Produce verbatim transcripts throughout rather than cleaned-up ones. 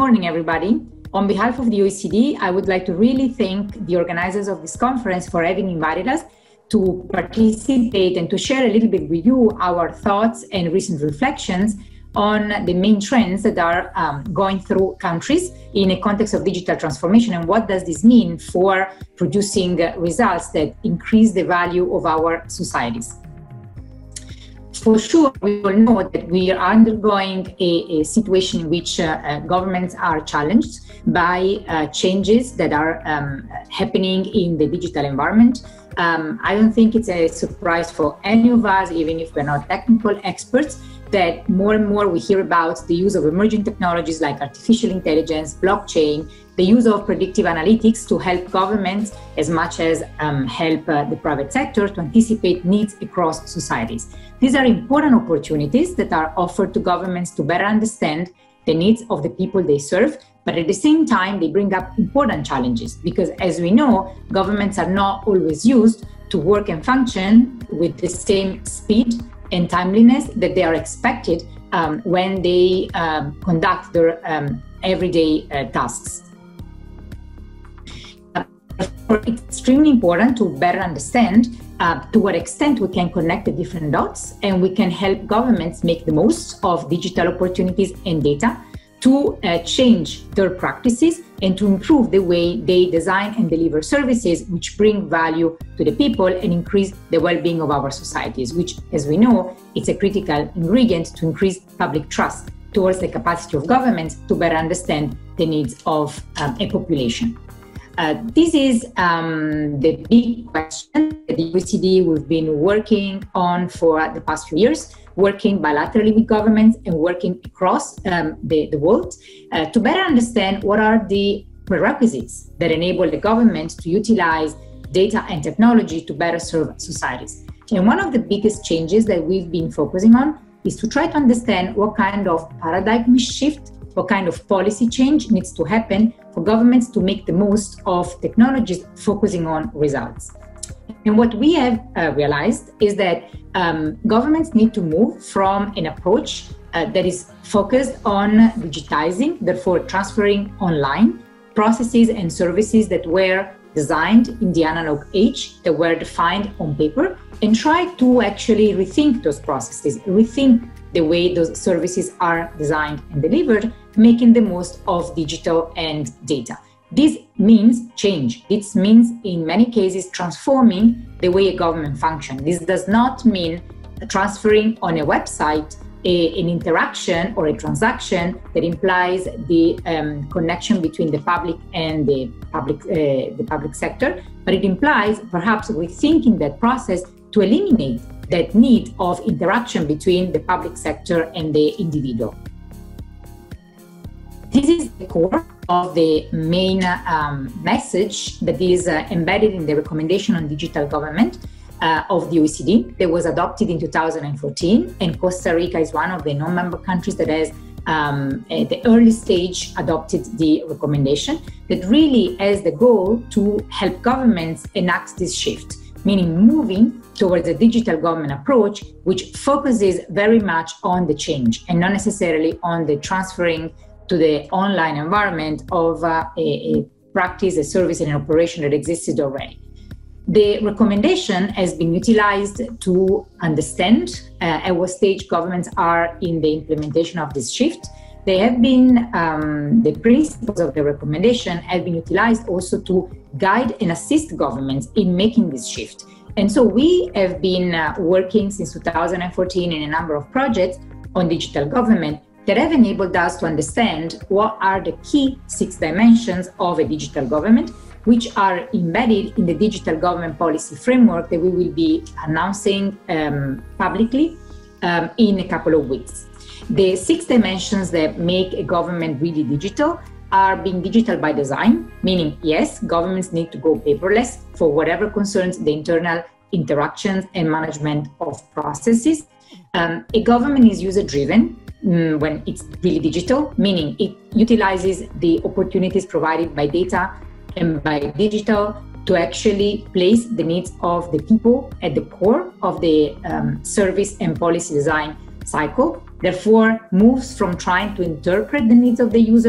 morning, everybody. On behalf of the O E C D, I would like to really thank the organizers of this conference for having invited us to participate and to share a little bit with you our thoughts and recent reflections on the main trends that are um, going through countries in a context of digital transformation, and what does this mean for producing uh, results that increase the value of our societies. For sure, we all know that we are undergoing a, a situation in which uh, uh, governments are challenged by uh, changes that are um, happening in the digital environment. Um, I don't think it's a surprise for any of us, even if we're not technical experts, that more and more we hear about the use of emerging technologies like artificial intelligence, blockchain, the use of predictive analytics to help governments as much as um, help uh, the private sector to anticipate needs across societies. These are important opportunities that are offered to governments to better understand the needs of the people they serve, but at the same time, they bring up important challenges because, as we know, governments are not always used to work and function with the same speed and timeliness that they are expected um, when they um, conduct their um, everyday uh, tasks. It's extremely important to better understand uh, to what extent we can connect the different dots, and we can help governments make the most of digital opportunities and data to uh, change their practices and to improve the way they design and deliver services which bring value to the people and increase the well-being of our societies, which, as we know, is a critical ingredient to increase public trust towards the capacity of governments to better understand the needs of um, a population. Uh, this is um, the big question that the O E C D we've been working on for the past few years, working bilaterally with governments and working across um, the, the world uh, to better understand what are the prerequisites that enable the government to utilize data and technology to better serve societies. And one of the biggest changes that we've been focusing on is to try to understand what kind of paradigm shift, what kind of policy change needs to happen for governments to make the most of technologies focusing on results. And what we have uh, realized is that um, governments need to move from an approach uh, that is focused on digitizing, therefore transferring online processes and services that were designed in the analog age, that were defined on paper, and try to actually rethink those processes, rethink the way those services are designed and delivered, making the most of digital and data. This means change. This means, in many cases, transforming the way a government functions. This does not mean transferring on a website a, an interaction or a transaction that implies the um, connection between the public and the public, uh, the public sector, but it implies perhaps rethinking that process to eliminate that need of interaction between the public sector and the individual. This is the core of the main um, message that is uh, embedded in the recommendation on digital government uh, of the O E C D that was adopted in two thousand fourteen, and Costa Rica is one of the non-member countries that has um, at the early stage adopted the recommendation that really has the goal to help governments enact this shift, meaning moving towards a digital government approach which focuses very much on the change and not necessarily on the transferring to the online environment of uh, a, a practice, a service, and an operation that existed already. The recommendation has been utilized to understand uh, at what stage governments are in the implementation of this shift. They have been, um, the principles of the recommendation have been utilized also to guide and assist governments in making this shift. And so we have been uh, working since two thousand fourteen in a number of projects on digital government that have enabled us to understand what are the key six dimensions of a digital government, which are embedded in the digital government policy framework that we will be announcing um, publicly um, in a couple of weeks. The six dimensions that make a government really digital are being digital by design, meaning, yes, governments need to go paperless for whatever concerns the internal interactions and management of processes. Um, a government is user-driven mm, when it's really digital, meaning it utilizes the opportunities provided by data and by digital to actually place the needs of the people at the core of the um, service and policy design cycle, therefore moves from trying to interpret the needs of the users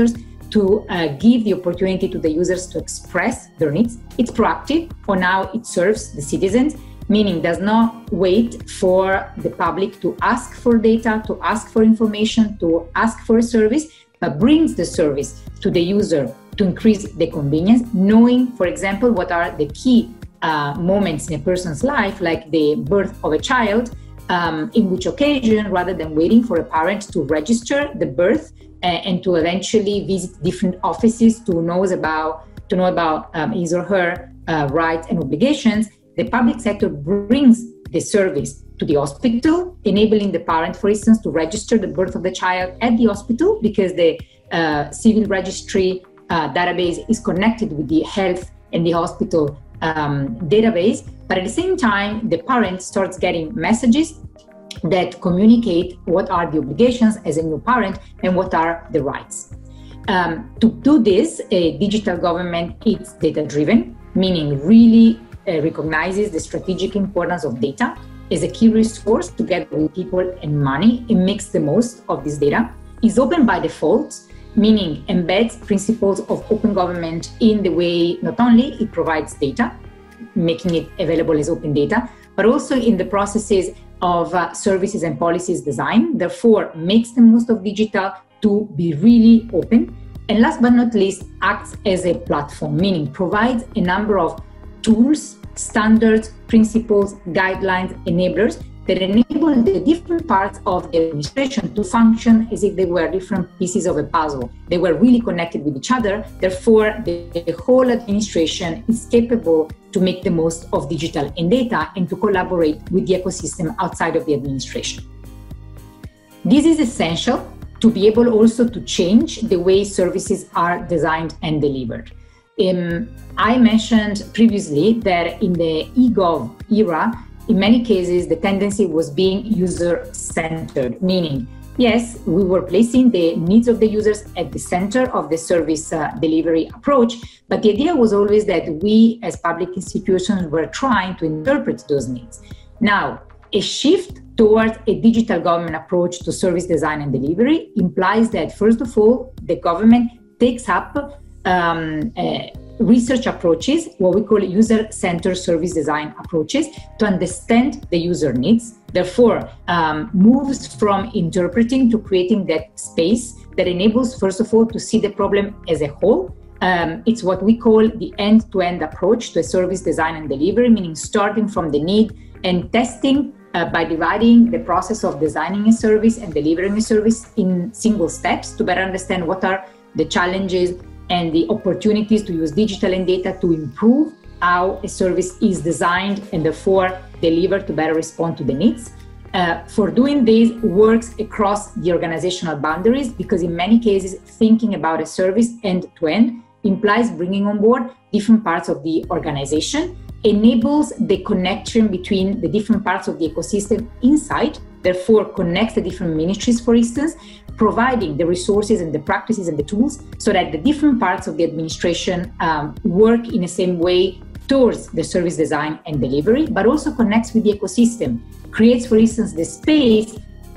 to uh, give the opportunity to the users to express their needs. It's proactive on how it serves the citizens, meaning does not wait for the public to ask for data, to ask for information, to ask for a service, but brings the service to the user to increase the convenience, knowing, for example, what are the key uh, moments in a person's life, like the birth of a child, um, in which occasion, rather than waiting for a parent to register the birth uh, and to eventually visit different offices to knows about to know about um, his or her uh, rights and obligations, the public sector brings the service to the hospital, enabling the parent, for instance, to register the birth of the child at the hospital because the uh, civil registry uh, database is connected with the health and the hospital um, database. But at the same time, the parent starts getting messages that communicate what are the obligations as a new parent and what are the rights. Um, to do this, a digital government is data-driven, meaning really uh, recognizes the strategic importance of data as a key resource together with people and money. It makes the most of this data. Is open by default, meaning embeds principles of open government in the way not only it provides data, making it available as open data, but also in the processes of uh, services and policies design, therefore makes the most of digital to be really open. And last but not least, acts as a platform, meaning provides a number of tools, standards, principles, guidelines, enablers that enable the different parts of the administration to function as if they were different pieces of a puzzle. They were really connected with each other. Therefore, the, the whole administration is capable to make the most of digital and data and to collaborate with the ecosystem outside of the administration. This is essential to be able also to change the way services are designed and delivered. Um, I mentioned previously that in the e-gov era, in many cases, the tendency was being user-centered, meaning, yes, we were placing the needs of the users at the center of the service uh, delivery approach, but the idea was always that we as public institutions were trying to interpret those needs. Now, a shift towards a digital government approach to service design and delivery implies that, first of all, the government takes up um, uh, research approaches, what we call user-centered service design approaches, to understand the user needs, therefore um, moves from interpreting to creating that space that enables, first of all, to see the problem as a whole. Um, it's what we call the end-to-end approach to a service design and delivery, meaning starting from the need and testing uh, by dividing the process of designing a service and delivering a service in single steps to better understand what are the challenges and the opportunities to use digital and data to improve how a service is designed and therefore delivered to better respond to the needs. Uh, for doing this works across the organizational boundaries because in many cases, thinking about a service end-to-end implies bringing on board different parts of the organization, enables the connection between the different parts of the ecosystem inside, therefore connects the different ministries, for instance, providing the resources and the practices and the tools so that the different parts of the administration um, work in the same way towards the service design and delivery, but also connects with the ecosystem, creates, for instance, the space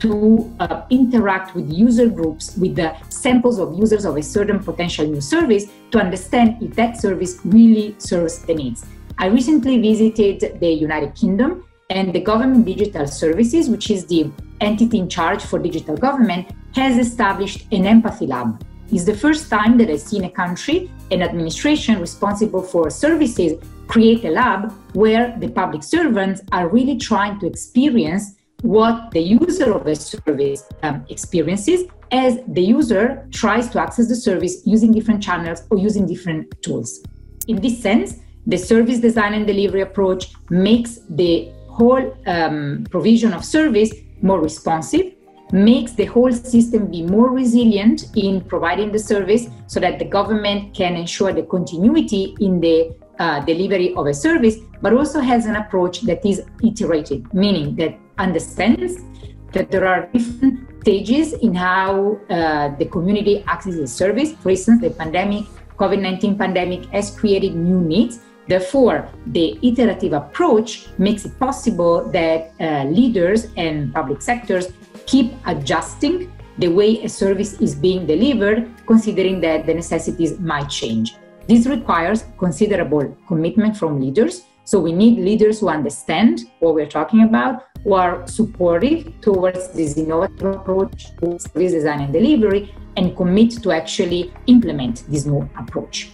to uh, interact with user groups, with the samples of users of a certain potential new service to understand if that service really serves the needs. I recently visited the United Kingdom, and the Government Digital Services, which is the entity in charge for digital government, has established an empathy lab. It's the first time that I've seen a country, an administration responsible for services, create a lab where the public servants are really trying to experience what the user of a service um, experiences as the user tries to access the service using different channels or using different tools. In this sense, the service design and delivery approach makes the whole um, provision of service more responsive, makes the whole system be more resilient in providing the service so that the government can ensure the continuity in the uh, delivery of a service, but also has an approach that is iterative, meaning that understands that there are different stages in how uh, the community accesses the service. For instance, the pandemic, COVID nineteen pandemic has created new needs. Therefore, the iterative approach makes it possible that uh, leaders and public sectors keep adjusting the way a service is being delivered, considering that the necessities might change. This requires considerable commitment from leaders. So we need leaders who understand what we're talking about, who are supportive towards this innovative approach to service design and delivery, and commit to actually implement this new approach.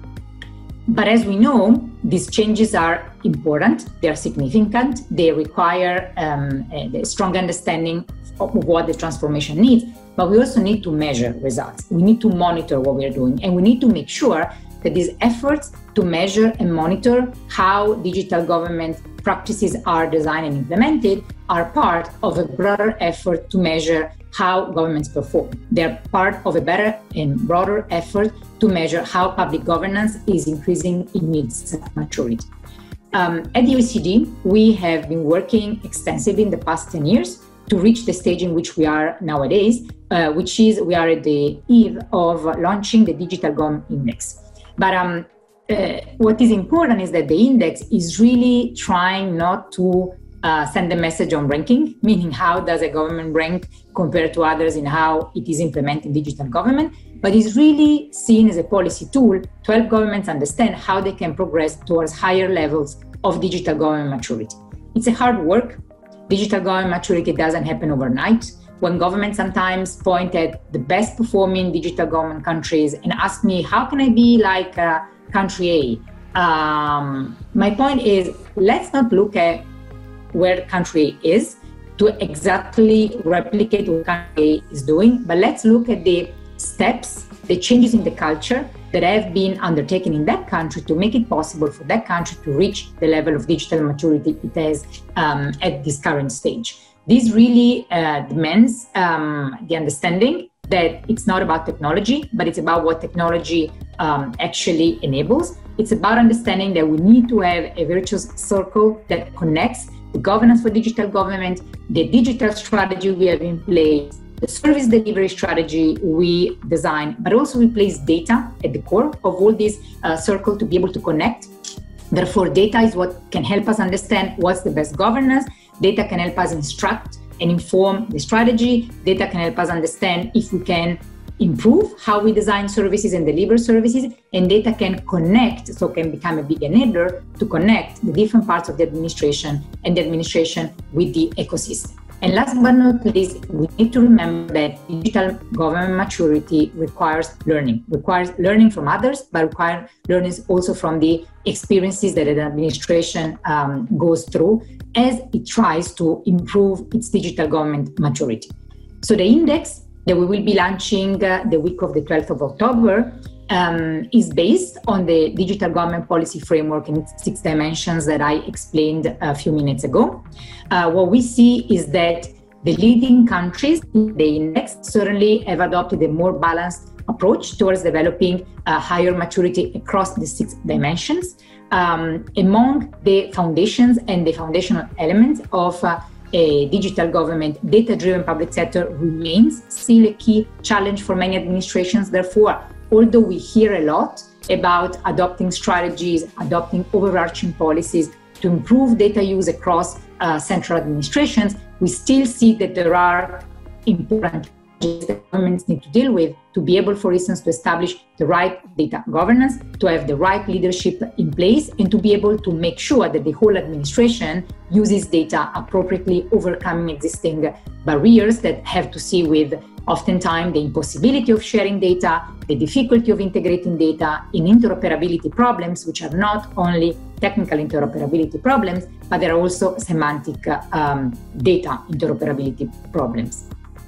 But as we know, these changes are important, they are significant, they require um, a strong understanding of what the transformation needs, but we also need to measure results. We need to monitor what we're doing, and we need to make sure that these efforts to measure and monitor how digital government practices are designed and implemented are part of a broader effort to measure how governments perform. They're part of a better and broader effort to measure how public governance is increasing in its maturity. Um, at the O E C D, we have been working extensively in the past ten years to reach the stage in which we are nowadays, uh, which is we are at the eve of launching the Digital Government Index. But um, uh, what is important is that the index is really trying not to uh, send a message on ranking, meaning how does a government rank compared to others in how it is implementing digital government, but is really seen as a policy tool to help governments understand how they can progress towards higher levels of digital government maturity. It's a hard work. Digital government maturity doesn't happen overnight. When governments sometimes point at the best performing digital government countries and ask me, how can I be like uh, country A? Um, my point is, let's not look at where country A is to exactly replicate what country A is doing, but let's look at the steps, the changes in the culture that have been undertaken in that country to make it possible for that country to reach the level of digital maturity it has um, at this current stage. This really uh, demands um, the understanding that it's not about technology, but it's about what technology um, actually enables. It's about understanding that we need to have a virtuous circle that connects the governance for digital government, the digital strategy we have in place, the service delivery strategy we design, but also we place data at the core of all this uh, circle to be able to connect. Therefore, data is what can help us understand what's the best governance. Data can help us instruct and inform the strategy. Data can help us understand if we can improve how we design services and deliver services. And data can connect, so can become a big enabler to connect the different parts of the administration and the administration with the ecosystem. And last but not least, we need to remember that digital government maturity requires learning, requires learning from others, but requires learning also from the experiences that an administration um, goes through as it tries to improve its digital government maturity. So the index that we will be launching uh, the week of the twelfth of October um, is based on the digital government policy framework in its six dimensions that I explained a few minutes ago. Uh, what we see is that the leading countries in the index certainly have adopted a more balanced approach towards developing a higher maturity across the six dimensions. Um, among the foundations and the foundational elements of uh, a digital government, data-driven public sector remains still a key challenge for many administrations. Therefore, although we hear a lot about adopting strategies, adopting overarching policies to improve data use across uh, central administrations, we still see that there are important challenges that governments need to deal with to be able, for instance, to establish the right data governance, to have the right leadership in place, and to be able to make sure that the whole administration uses data appropriately, overcoming existing barriers that have to see with oftentimes the impossibility of sharing data, the difficulty of integrating data, in interoperability problems, which are not only technical interoperability problems, but there are also semantic um, data interoperability problems.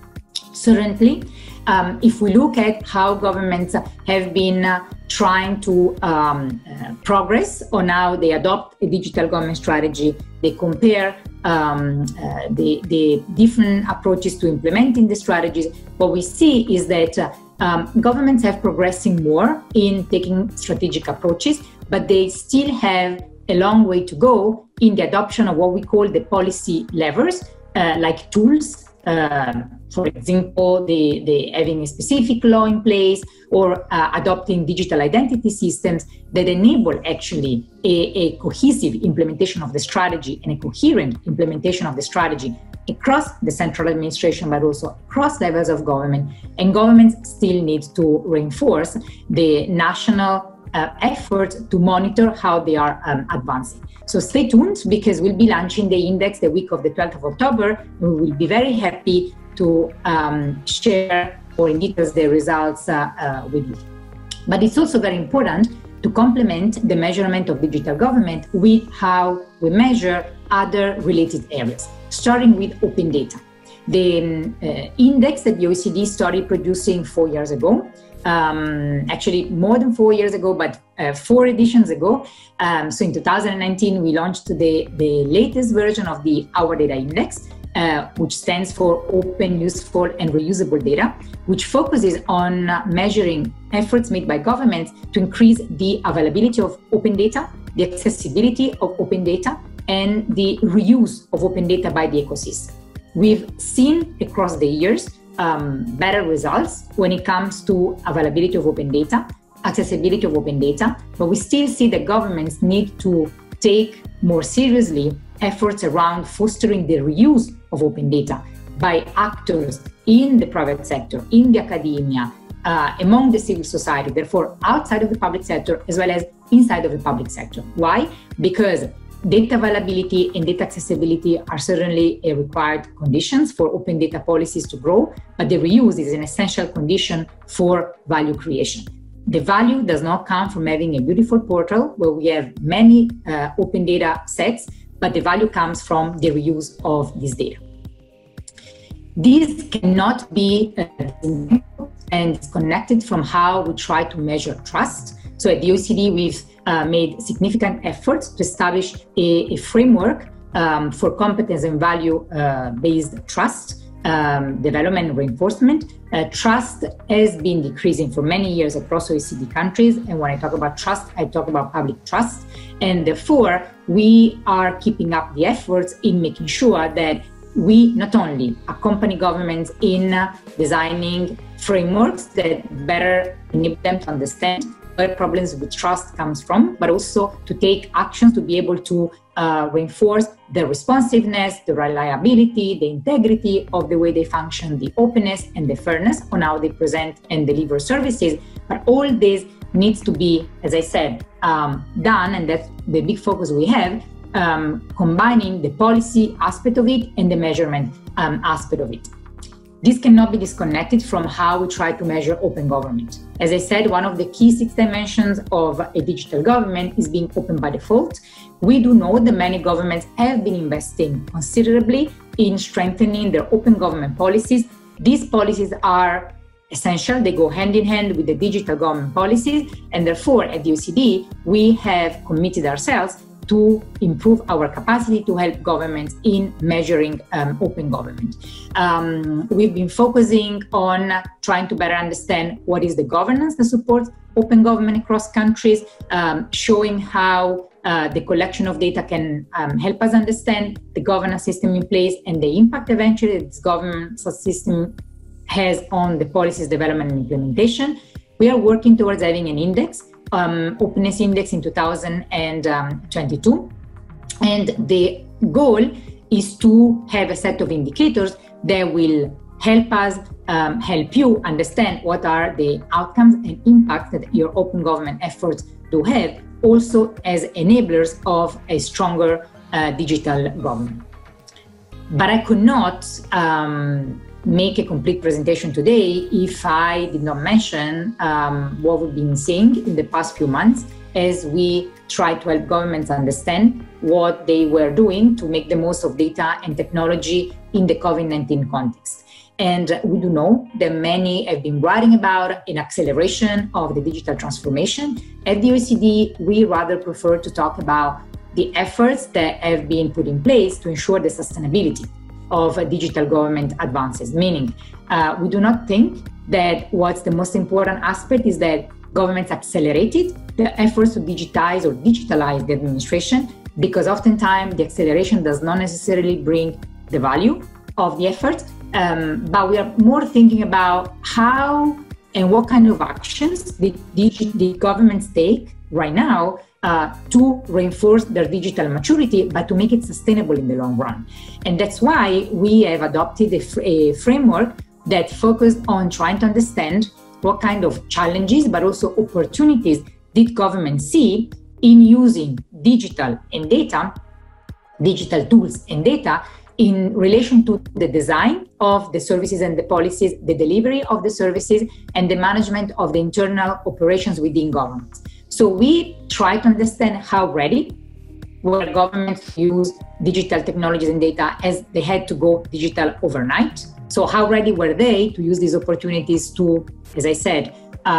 Certainly, um, if we look at how governments have been uh, trying to um, uh, progress on how they adopt a digital government strategy, they compare um, uh, the, the different approaches to implementing the strategies, what we see is that uh, um, governments have progressing more in taking strategic approaches, but they still have a long way to go in the adoption of what we call the policy levers, uh, like tools. Um, for example, the, the having a specific law in place or uh, adopting digital identity systems that enable actually a, a cohesive implementation of the strategy and a coherent implementation of the strategy across the central administration, but also across levels of government. And governments still need to reinforce the national uh, effort to monitor how they are um, advancing. So stay tuned, because we'll be launching the index the week of the twelfth of October. We will be very happy to um, share more in details the results uh, uh, with you. But it's also very important to complement the measurement of digital government with how we measure other related areas, starting with open data. The uh, index that the O E C D started producing four years ago, um, actually more than four years ago, but uh, four editions ago. Um, so in two thousand nineteen, we launched the, the latest version of the Our Data Index, uh, which stands for Open, Useful and Reusable Data, which focuses on uh, measuring efforts made by governments to increase the availability of open data, the accessibility of open data, and the reuse of open data by the ecosystem. We've seen across the years um, better results when it comes to availability of open data, accessibility of open data, but we still see that governments need to take more seriously efforts around fostering the reuse of open data by actors in the private sector, in the academia, uh, among the civil society, therefore outside of the public sector as well as inside of the public sector. Why? Because data availability and data accessibility are certainly a required conditions for open data policies to grow, but the reuse is an essential condition for value creation. The value does not come from having a beautiful portal where we have many uh, open data sets, but the value comes from the reuse of this data. This cannot be uh, and disconnected from how we try to measure trust. So at the O E C D, we've uh, made significant efforts to establish a, a framework um, for competence and value-based uh, trust um, development and reinforcement. Uh, trust has been decreasing for many years across O E C D countries. And when I talk about trust, I talk about public trust. And therefore, we are keeping up the efforts in making sure that we not only accompany governments in uh, designing frameworks that better enable them to understand where problems with trust comes from, but also to take actions to be able to uh, reinforce the responsiveness, the reliability, the integrity of the way they function, the openness and the fairness on how they present and deliver services. But all this needs to be, as I said, um, done, and that's the big focus we have, um, combining the policy aspect of it and the measurement um, aspect of it. This cannot be disconnected from how we try to measure open government. As I said, one of the key six dimensions of a digital government is being open by default. We do know that many governments have been investing considerably in strengthening their open government policies. These policies are essential. They go hand in hand with the digital government policies. And therefore, at the O E C D, we have committed ourselves to improve our capacity to help governments in measuring um, open government. Um, we've been focusing on trying to better understand what is the governance that supports open government across countries, um, showing how uh, the collection of data can um, help us understand the governance system in place and the impact eventually this governance system has on the policies development and implementation. We are working towards having an index, Um, openness index in two thousand twenty-two, and the goal is to have a set of indicators that will help us um, help you understand what are the outcomes and impacts that your open government efforts do have, also as enablers of a stronger uh, digital government. But I could not um, make a complete presentation today if I did not mention um, what we've been seeing in the past few months as we try to help governments understand what they were doing to make the most of data and technology in the COVID nineteen context. And we do know that many have been writing about an acceleration of the digital transformation. At the O E C D, we rather prefer to talk about the efforts that have been put in place to ensure the sustainability of digital government advances, meaning uh, we do not think that what's the most important aspect is that governments accelerated the efforts to digitize or digitalize the administration, because oftentimes the acceleration does not necessarily bring the value of the effort, um, but we are more thinking about how and what kind of actions the, the governments take right now uh, to reinforce their digital maturity, but to make it sustainable in the long run. And that's why we have adopted a, fr- a framework that focused on trying to understand what kind of challenges, but also opportunities did governments see in using digital and data, digital tools and data in relation to the design of the services and the policies, the delivery of the services, and the management of the internal operations within governments. So we try to understand how ready were governments to use digital technologies and data as they had to go digital overnight. So how ready were they to use these opportunities to, as I said,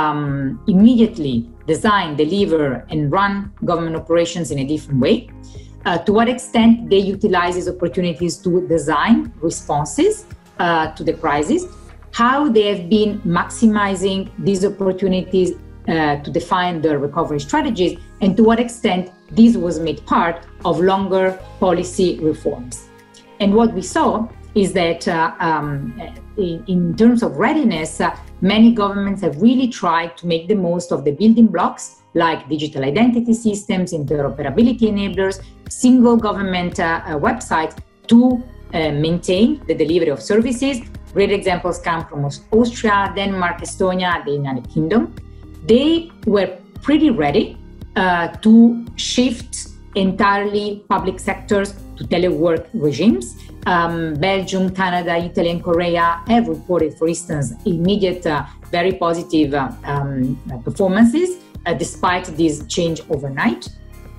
um, immediately design, deliver, and run government operations in a different way? Uh, to what extent they utilize these opportunities to design responses uh, to the crisis, how they have been maximizing these opportunities uh, to define their recovery strategies, and to what extent this was made part of longer policy reforms. And what we saw is that uh, um, in, in terms of readiness, uh, many governments have really tried to make the most of the building blocks like digital identity systems, interoperability enablers, single government uh, uh, websites to uh, maintain the delivery of services. Great examples come from Austria, Denmark, Estonia, the United Kingdom. They were pretty ready uh, to shift entirely public sectors to telework regimes. Um, Belgium, Canada, Italy, and Korea have reported, for instance, immediate, uh, very positive uh, um, performances uh, despite this change overnight.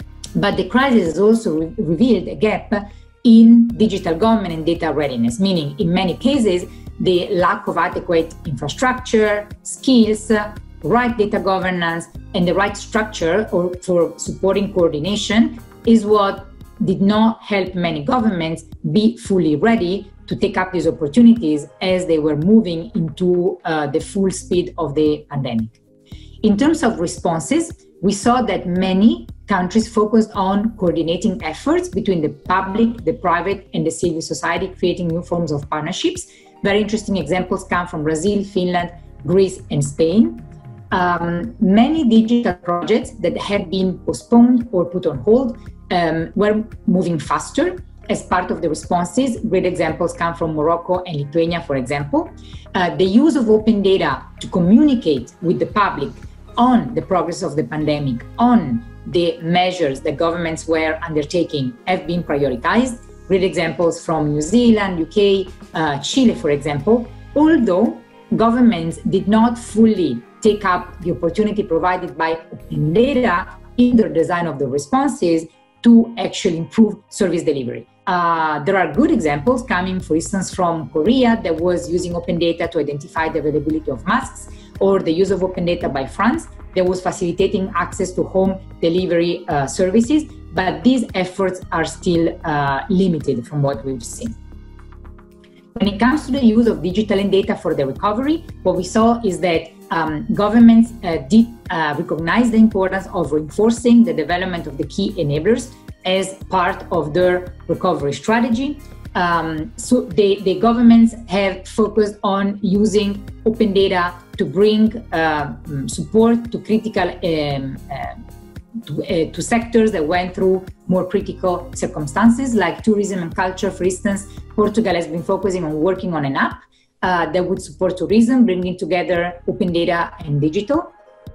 But the crisis has also re- revealed a gap in digital government and data readiness, meaning in many cases, the lack of adequate infrastructure, skills, uh, right data governance, and the right structure or for supporting coordination is what did not help many governments be fully ready to take up these opportunities as they were moving into uh, the full speed of the pandemic. In terms of responses, we saw that many countries focused on coordinating efforts between the public, the private, and the civil society, creating new forms of partnerships. Very interesting examples come from Brazil, Finland, Greece, and Spain. Um, many digital projects that had been postponed or put on hold um, were moving faster as part of the responses. Great examples come from Morocco and Lithuania, for example. Uh, the use of open data to communicate with the public on the progress of the pandemic, on the measures that governments were undertaking have been prioritized. Great examples from New Zealand, U K, uh, Chile, for example. Although governments did not fully take up the opportunity provided by open data in the design of the responses to actually improve service delivery. Uh, there are good examples coming, for instance, from Korea that was using open data to identify the availability of masks, or the use of open data by France that was facilitating access to home delivery uh, services. But these efforts are still uh, limited from what we've seen. When it comes to the use of digital and data for the recovery, what we saw is that um, governments uh, did uh, recognize the importance of reinforcing the development of the key enablers as part of their recovery strategy. Um, so the, the governments have focused on using open data to bring uh, support to critical um, uh, to, uh, to sectors that went through more critical circumstances, like tourism and culture. For instance, Portugal has been focusing on working on an app uh, that would support tourism, bringing together open data and digital.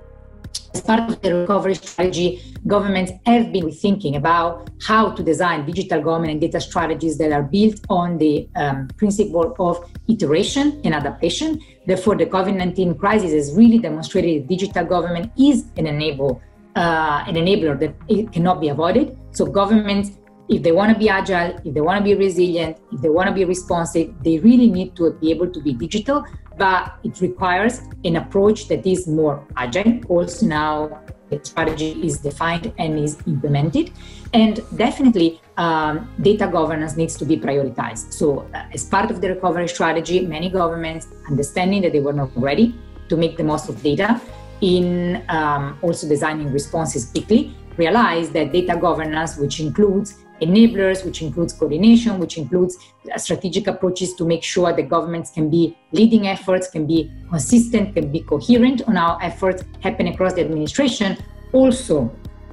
As part of the recovery strategy, governments have been thinking about how to design digital government and data strategies that are built on the um, principle of iteration and adaptation. Therefore, the COVID nineteen crisis has really demonstrated that digital government is an enable, uh, an enabler that it cannot be avoided. So governments, if they want to be agile, if they want to be resilient, if they want to be responsive, they really need to be able to be digital. But it requires an approach that is more agile. Also now the strategy is defined and is implemented. And definitely um, data governance needs to be prioritized. So uh, as part of the recovery strategy, many governments, understanding that they were not ready to make the most of data in um, also designing responses quickly, realized that data governance, which includes enablers, which includes coordination, which includes strategic approaches to make sure that governments can be leading efforts, can be consistent, can be coherent on how efforts happen across the administration, also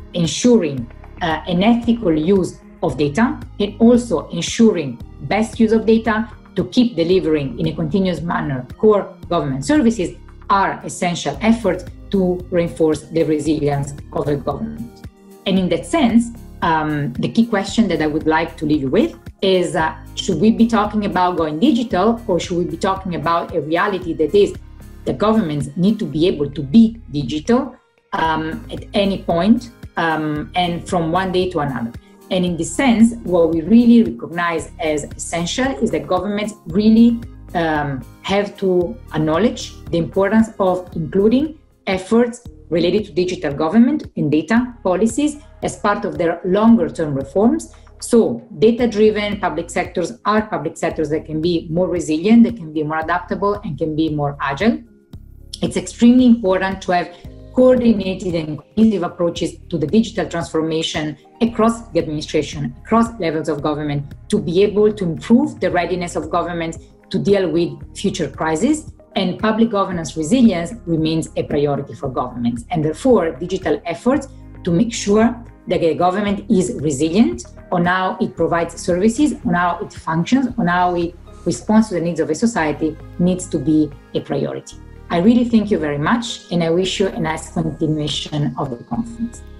ensuring uh, an ethical use of data, and also ensuring best use of data to keep delivering in a continuous manner core government services are essential efforts to reinforce the resilience of a government. And in that sense, um, the key question that I would like to leave you with is, uh, should we be talking about going digital, or should we be talking about a reality that is the governments need to be able to be digital um, at any point um, and from one day to another? And in this sense, what we really recognize as essential is that governments really um, have to acknowledge the importance of including efforts related to digital government and data policies as part of their longer-term reforms. So data-driven public sectors are public sectors that can be more resilient, that can be more adaptable, and can be more agile. It's extremely important to have coordinated and cohesive approaches to the digital transformation across the administration, across levels of government, to be able to improve the readiness of governments to deal with future crises. And public governance resilience remains a priority for governments. And therefore, digital efforts to make sure that the government is resilient on how it provides services, on how it functions, on how it responds to the needs of a society needs to be a priority. I really thank you very much, and I wish you a nice continuation of the conference.